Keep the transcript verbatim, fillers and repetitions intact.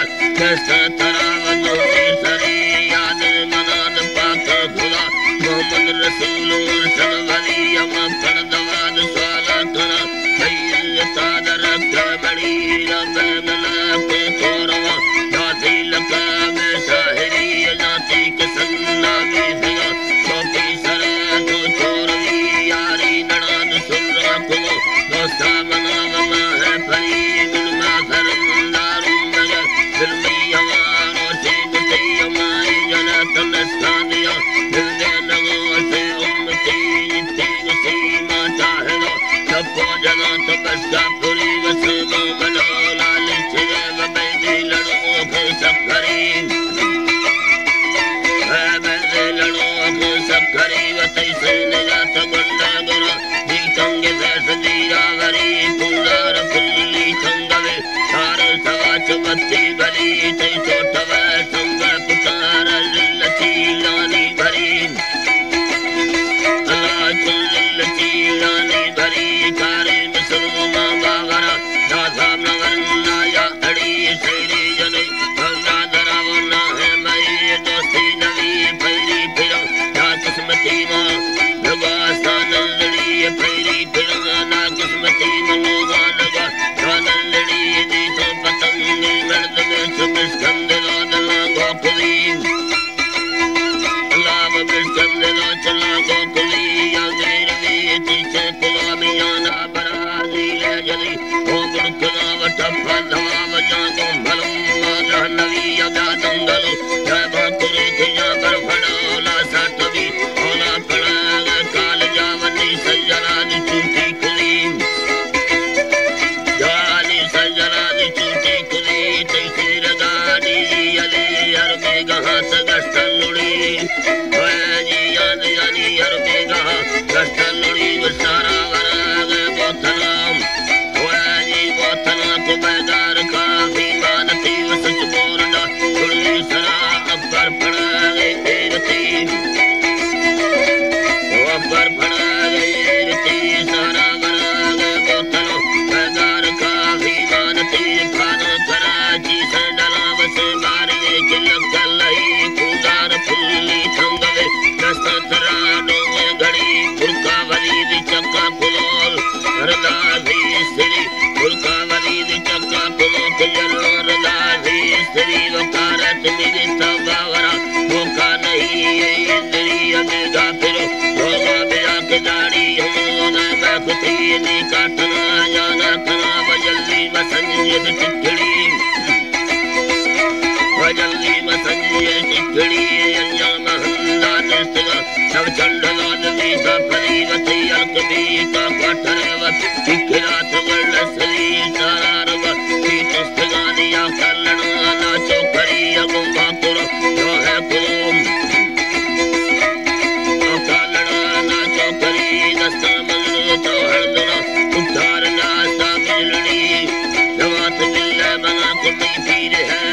कैसा तरावत होती सरी याद मनाद पाक खुदा मोहम्मद रसूल उर्सल वली अमा फरदवाद स्वाला करा सैयद तादर बड़ी रब मलाक तोरवा जाती लका में साहिरी जाती कसन्ना में फिगा छोटी सरा तो चोरवी यारी नड़ाद सुरा को दोस्ता मना मना है फरी गुनमा सरंदारू मगर दिल में हवारो से गुते हमारी जना तनस्तानिया दिल दे लगो से उम्मती जितनी गुसी माता है लो सबको जना तो बस का पूरी बस दो बलो लाल छिगे बबैदी लड़ो के सब करी बबैदी लड़ो के सब करी वतई से निजात गुंडा गुरा दी कंगे फैस दीरा वरी कुंदार फुल्ली कंगवे सारे सवा चुबत्ती बली तई छोटवे संग पुकार लची लानी भरी अल्लाह लची लानी भरी कारे मुसलमा बावरा दादा नवरना या अड़ी शेरी जने भंगा दरावना है मई दोस्ती नवी फैरी फिरो या किस्मती मां लगास्ता नलड़ी फैरी फिरो ना किस्मती मनोगा लगा नलड़ी दी तो पतंग मर्द में सुमिस कंद दला गोकुली अल्लाह बबिस कंद चला गोकुली या गिरवी तीचे कुला मियाना बराजी ले जली ओ गुरकना वटप्पा धवा वजागो भलम नवी अदा दंगलो जय भाकुरे किया कर फड़ोला साटवी ओला पड़ा काल जावनी सजरा दी चूटी कुली जाली सजरा दी चूटी कुली तैसे रगाड़ी अली अरबे गहा सगस्त लुड़ी जी याद यानी अरबे गहा गस्त लुड़ी सारा वराग बोतनाम जी बोतना को बैदार काफी मानती वसच बोरना कुली सरा अब्बर पड़ा गई तेरती अब्बर पड़ा गई तेरती सारा वराग बोतनो बैदार काफी मानती खाना कराची से डला बस मारे किलक गलई कुंगार फुल्ली थंगवे दस्ता तरा डोंगे घड़ी फुलका वली दी चक्का पुलोल रदा भी स्त्री फुलका वली दी चक्का पुलो किलर रदा भी स्त्री वकारत मेरी तबावरा मौका नहीं है इंद्री अमेगा फिरो होगा बिया के दाड़ी होना बैठती नहीं काटना जाना कना वजल्दी मसंजद टिकड़ी वजल्दी मसंजद टिकड़ी अंजाम हंदा दस्तगा सब चंडला नबी का फरीवती अलकबी का क्वाटरवत टिकरात वर्लसली सारा रब की तस्तगानिया कलना ना चौकरी अगुंगा पुरो जो है कुलूम कलना ना चौकरी दस्ता मजरू तो हरदना उद्धार नास्ता बिजलड़ी जवात बिल्ला बना कुमी पीर है